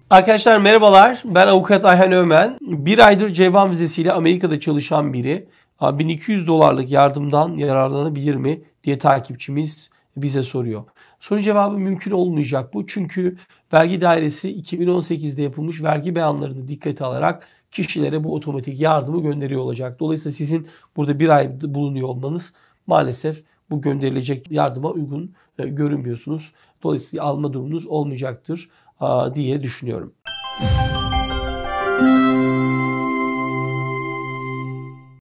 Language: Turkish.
Arkadaşlar merhabalar. Ben avukat Ayhan Ömen. Bir aydır Cevan vizesiyle Amerika'da çalışan biri 1200 dolarlık yardımdan yararlanabilir mi diye takipçimiz bize soruyor. Soru cevabı mümkün olmayacak bu. Çünkü vergi dairesi 2018'de yapılmış vergi beyanlarını dikkate alarak kişilere bu otomatik yardımı gönderiyor olacak. Dolayısıyla sizin burada bir ay bulunuyor olmanız maalesef bu gönderilecek yardıma uygun görünmüyorsunuz. Dolayısıyla alma durumunuz olmayacaktır diye düşünüyorum.